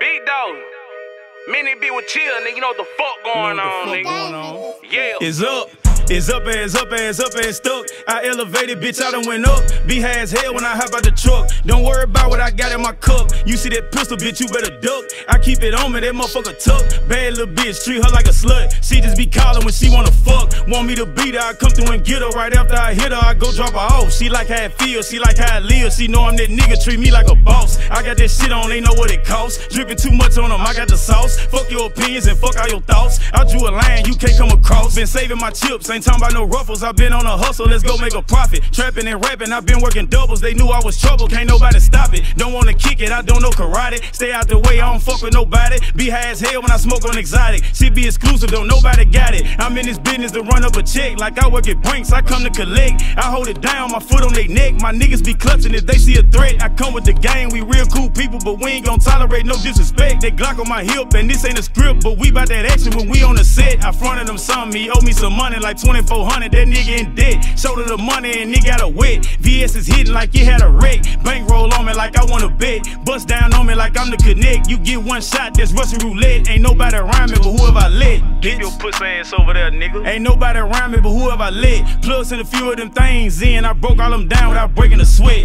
Big dog. Mini be with chill, nigga. You know what the fuck going on, nigga. Yeah. It's up. It's up, ass up, ass up, ass stuck. I elevated, bitch, I done went up. Be high as hell when I hop out the truck. Don't worry about what I got in my cup. You see that pistol, bitch, you better duck. I keep it on me, that motherfucker tuck. Bad little bitch, treat her like a slut. She just be calling when she wanna fuck. Want me to beat her, I come through and get her. Right after I hit her, I go drop her off. She like how it feels, she like how I live. She know I'm that nigga, treat me like a boss. I got that shit on, they know what it costs. Dripping too much on them, I got the sauce. Fuck your opinions and fuck all your thoughts. I drew a line, you can't come across. Been saving my chips, ain't talking about no ruffles. I've been on a hustle, let's go make a profit. Trapping and rapping, I've been working doubles. They knew I was trouble, can't nobody stop it. Don't wanna kick it, I don't know karate. Stay out the way, I don't fuck with nobody. Be high as hell when I smoke on exotic. Shit be exclusive, don't nobody got it. I'm in this business to run up a check. Like I work at Brinks, I come to collect. I hold it down, my foot on their neck. My niggas be clutching if they see a threat. I come with the game, we real cool people, but we ain't gon' tolerate no disrespect. They Glock on my hip, and this ain't a script, but we bout that action when we on the set. I fronted him something, he owe me some money, like 2,400. That nigga in debt, shoulder the money and nigga got a wet. VS is hitting like it had a wreck. Bankroll on me like I wanna bet. Bust down on me like I'm the connect. You get one shot, that's Russian roulette. Ain't nobody around me but whoever I let. Keep your pussy ass over there, nigga. Ain't nobody around me but whoever I let. Plugs in a few of them things in. I broke all them down without breaking a sweat.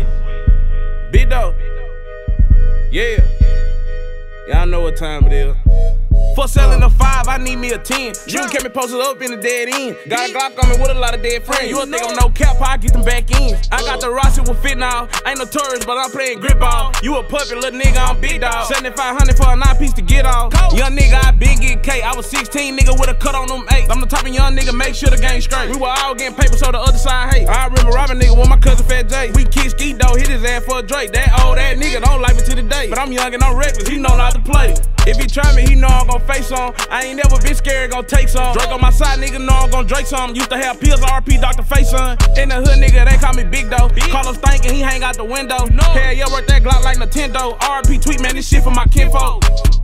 Big dog. Yeah. Y'all know what time it is. For selling a 5, I need me a 10. You kept me posted up in the dead end. Got a Glock on me with a lot of dead friends. You a think I'm no cap, I get them back ends. I got the roster with fit now. Ain't no tourist, but I'm playing grip ball. You a puppy, little nigga, I'm big dog. 7,500 for a 9-piece to get off. Young nigga, I been getting cake. I was 16, nigga, with a cut on them 8. I'm the type of young nigga, make sure the game straight. We were all getting paper, so the other side hate. I remember robbing nigga with my cousin Fat J. We kick ski dog, hit his ass for a Drake. That old ass nigga don't like me to the day. But I'm young and I'm reckless, he know not to play. If he try me, he know I'm gon' face on. I ain't never been scared, gon' take some. Drake on my side, nigga, know I'm gon' Drake some. Used to have pills, RP, Dr. Face son. In the hood, nigga, they call me Big Doe. Call him Stank and he hang out the window. Hell yeah, work that Glock like Nintendo. RP tweet, man, this shit for my kinfolk.